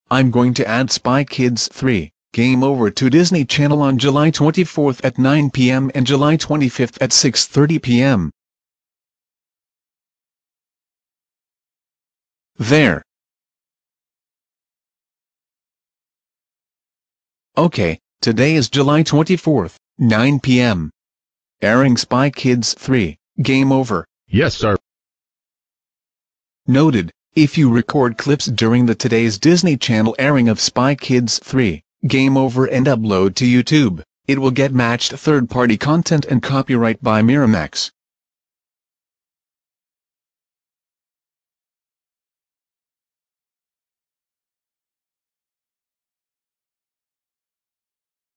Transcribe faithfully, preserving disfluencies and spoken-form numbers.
I'm going to add Spy Kids three, Game Over to Disney Channel on July twenty-fourth at nine p m and July twenty-fifth at six thirty p m There. Okay, today is July twenty-fourth, nine p m Airing Spy Kids three, Game Over. Yes, sir. Noted, if you record clips during the today's Disney Channel airing of Spy Kids three, Game Over and upload to YouTube, it will get matched third-party content and copyright by Miramax.